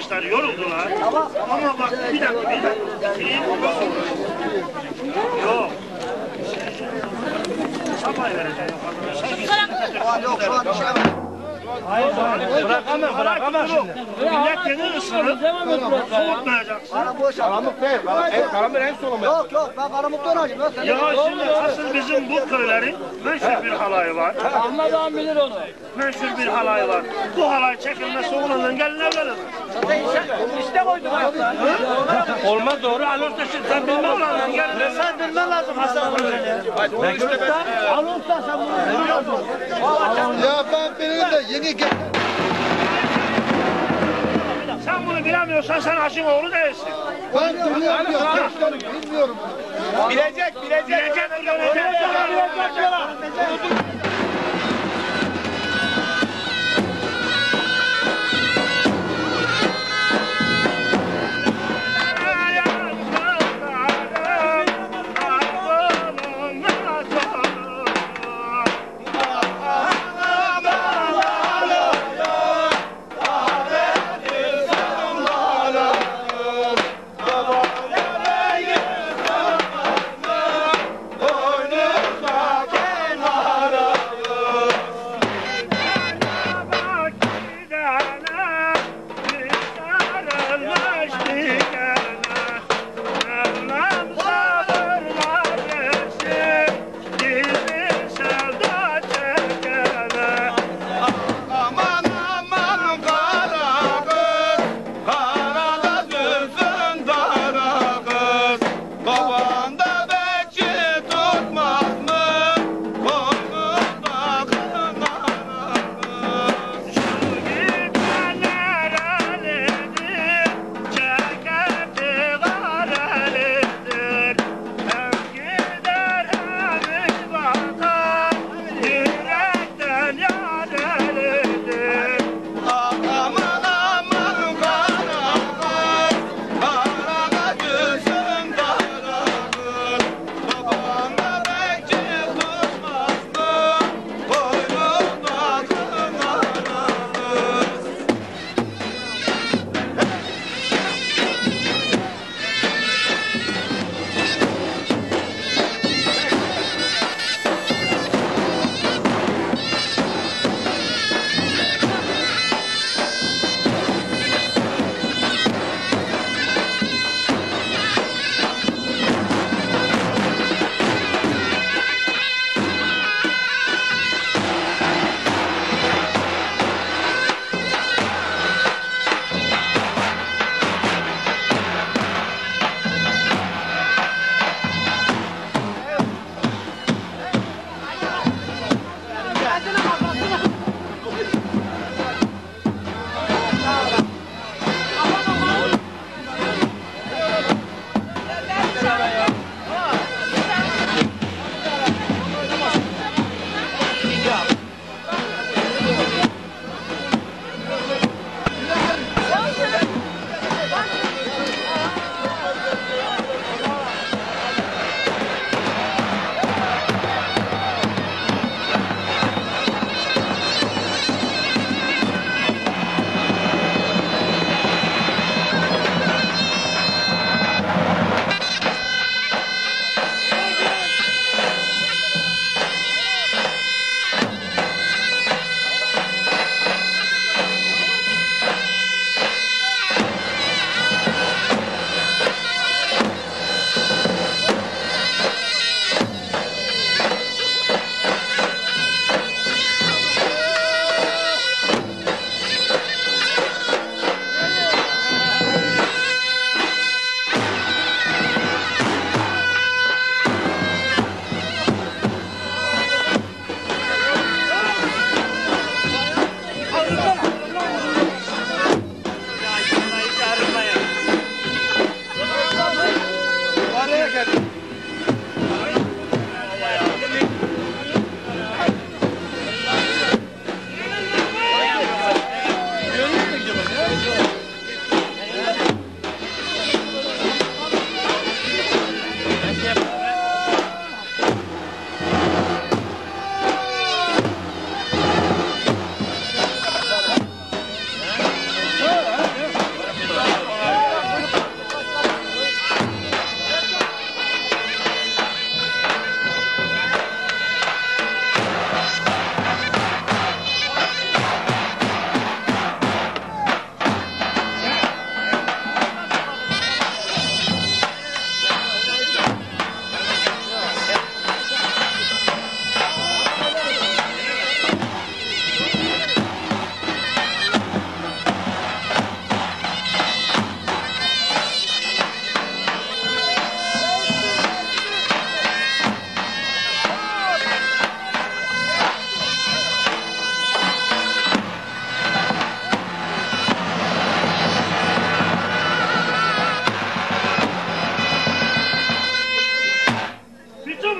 arkadaşlar yoruldular. Ama bak bir dakika. Bitireyim. Yok. Sabah vereceğim. Yok şu an bir şey yok. Bırakamam şimdi. Millet yeni ısınır. Soğutmayacaksın. Karamuk değil. Karamuk en sonu mu? Yok ben karamukta oynayacağım. Ya şimdi asıl bizim bu köylerin meşhur bir halayı var. Ahmet ağam bilir onu. Meşhur bir halayı var. Bu halay çekilmesi oğlanın geline verir. İşte koydum ayakta. Olmaz doğru. Alırsa şimdi sen bilmem oğlanın geline. Sen bilmen lazım Hasan Kılıç'ı. Alırsa sen bunu biliyorsun. Ya ben benim de yeni gel. Sen bunu bilemiyorsan sen Haşim oğlu değilsin. Ben bilmiyorum. Bilecek. Kenara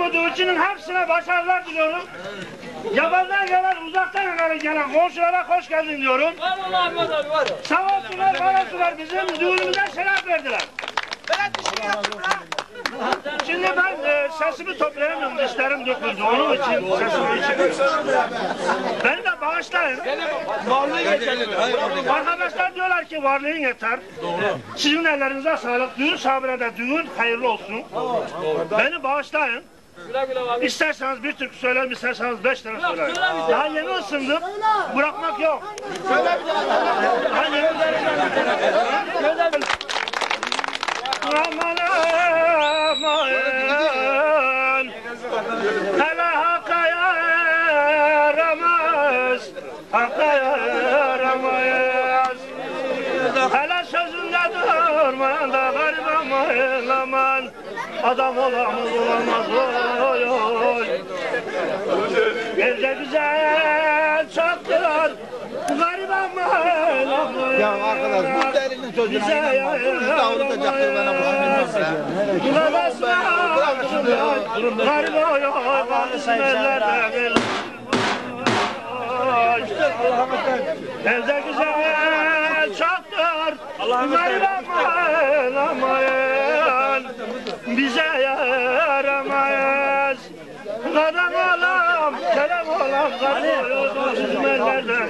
Kuduççu'nun hepsine başarılar diliyorum. Yabancıdan gelen, uzaktan gelen komşulara hoş geldin diyorum. Var Allah'ım var. Sağ olsunlar, var olsunlar bizim düğünümüze şeref verdiler. Şimdi ben sesimi toplayamıyorum, dişlerim döküldü. Onun için sesimi içemiyorum. Beni de bağışlayın. Varlığı yeter. Arkadaşlar diyorlar ki varlığın yeter. Doğru. Sizin ellerinize sağlık. Düğün sahabine de düğün hayırlı olsun. Beni bağışlayın. İsterseniz bir türkü söylerim, isterseniz 5 tane söylerim. Daha yeni ısındım. Bırakmak yok. Söyle bir daha. Aman aman, hele hakka yaramaz, hakka yaramayız. Hele sözünde durmayan da garip aman aman, adam olamaz olamaz oy oy. Evde güzel çoktur, garip aman aman. Ya arkadaş bu derinin sözünü inanmam. Biz de avutacaktır bana bu evde güzel çoktur, garip aman, bize yaramayız. Kadam olam, kelem olam, garip bizim ellerden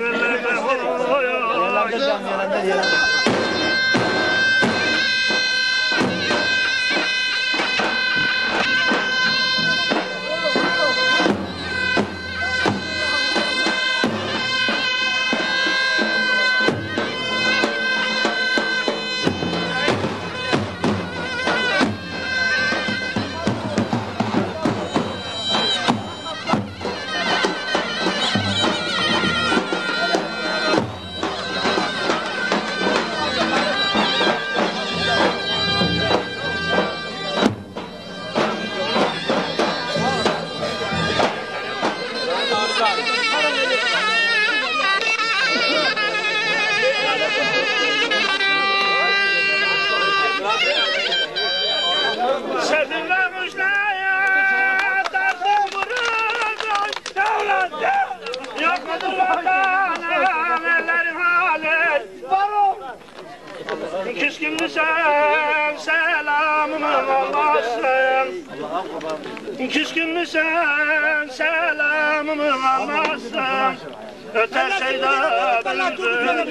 Küskün sen selamımı almazsın. Küskün sen selamımı almazsın. Öter şeyda bülbül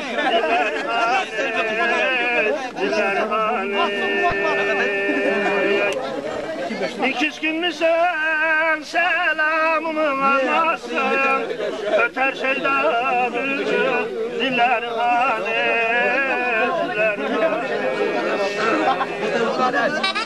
diler hani. Küskün sen selamımı almazsın. Öter şeyda bülbül diler hani.